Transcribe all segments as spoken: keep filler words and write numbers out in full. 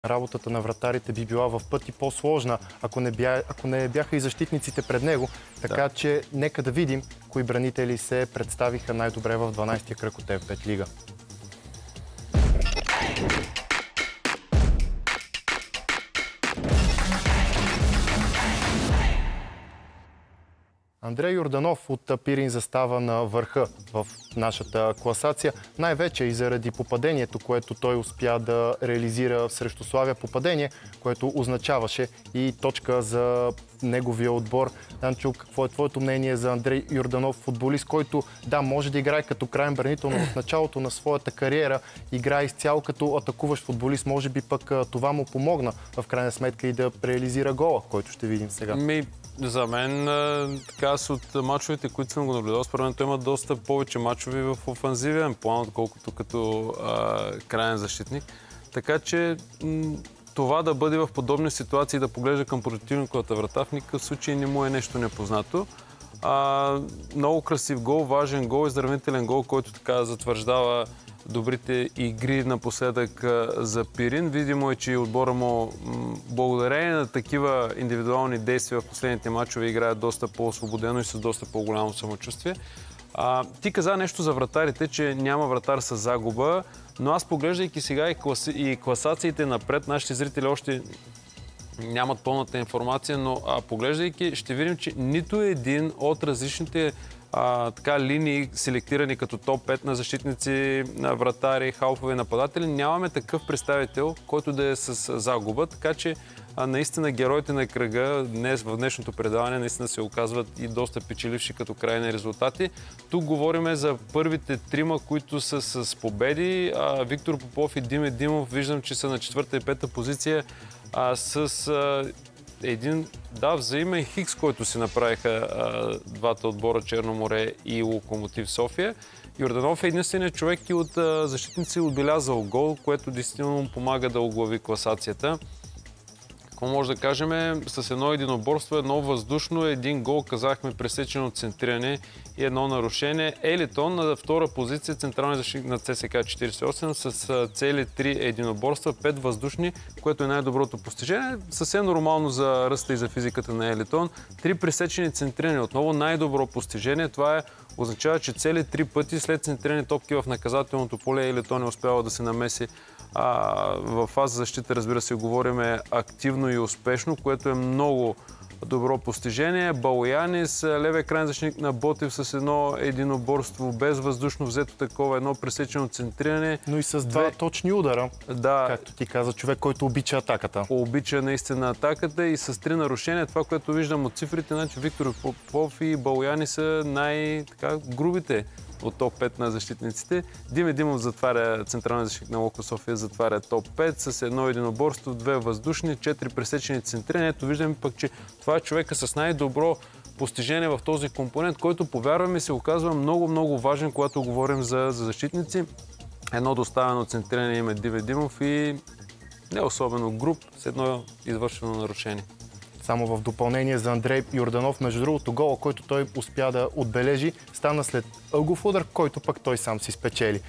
Работата на вратарите би била в пъти по-сложна, ако не, бя... ако не бяха и защитниците пред него. Така да. Че нека да видим кои бранители се представиха най-добре в дванадесетия кръг от Еф пет лига. Андрей Йорданов от Пирин застава на върха в нашата класация, най-вече и заради попадението, което той успя да реализира срещу Славия. Попадение, което означаваше и точка за неговия отбор. Данчо, какво е твоето мнение за Андрей Йорданов, футболист, който да, може да играе като краен бранител, но в началото на своята кариера играе изцяло като атакуващ футболист. Може би пък това му помогна в крайна сметка и да реализира гола, който ще видим сега. Ми, за мен, така от мачовете, които съм го наблюдал, според мен той има доста повече мачове в офанзивен план, отколкото като а, краен защитник. Така че това да бъде в подобни ситуации, да поглежда към противниковата врата, в никакъв случай не му е нещо непознато. А, много красив гол, важен гол, изравнителен гол, който така затвърждава добрите игри напоследък за Пирин. Видимо е, че отбора му благодарение на такива индивидуални действия в последните мачове играе доста по-освободено и с доста по-голямо самочувствие. А, ти каза нещо за вратарите, че няма вратар с загуба, но аз поглеждайки сега и, класи, и класациите напред, нашите зрители още нямат пълната информация, но а, поглеждайки ще видим, че нито един от различните А, така, линии, селектирани като топ пет на защитници, на вратари, халфови нападатели, нямаме такъв представител, който да е с загуба, така че а, наистина героите на кръга днес, в днешното предаване наистина се оказват и доста печеливши като крайни резултати. Тук говорим за първите трима, които са с победи. А, Виктор Попов и Диме Димов виждам, че са на четвърта и пета позиция а, с а, един, да, взаимен хикс, който си направиха а, двата отбора Черно море и Локомотив София. Йорданов е единственият човек и от а, защитници отбелязал гол, което действително му помага да оглави класацията. Какво може да кажем? С едно единоборство, едно въздушно, един гол, казахме, пресечено центриране и едно нарушение. Елитон на втора позиция, централен защитник на ЦСКА четиридесет и осем с цели три единоборства, пет въздушни, което е най-доброто постижение. Съвсем нормално за ръста и за физиката на Елитон. Три пресечени центриране, отново най-добро постижение. Това е, означава, че цели три пъти след центрирани топки в наказателното поле Елитон е успява да се намеси. А, в фаза защита, разбира се, говорим активно и успешно, което е много добро постижение. Балоянис, левия крайен защитник на Ботев с едно единоборство, без въздушно взето такова, едно пресечено центриране. Но и с два Две... точни удара, да, както ти каза, човек, който обича атаката. Обича наистина атаката и с три нарушения. Това, което виждам от цифрите, значи Виктор Попов и Балоянис са най-грубите от топ пет на защитниците. Диме Димов затваря, централен защитник на Локо София, затваря топ пет с едно единоборство, две въздушни, четири пресечени центрирания. Ето виждаме пък, че това е човека с най-добро постижение в този компонент, който, повярваме, се оказва много-много важен, когато говорим за, за защитници. Едно доставено центриране има Диме Димов и не особено груб с едно извършено нарушение. Само в допълнение за Андрей Йорданов, между другото, гола, който той успя да отбележи, стана след ъгов удар, който пък той сам си спечели.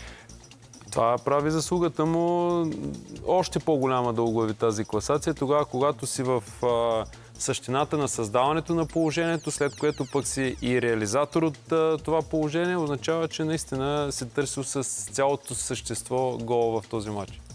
Това прави заслугата му още по-голяма да оглави тази класация. Тогава, когато си в а, същината на създаването на положението, след което пък си и реализатор от а, това положение, означава, че наистина се търсил с цялото същество гола в този матч.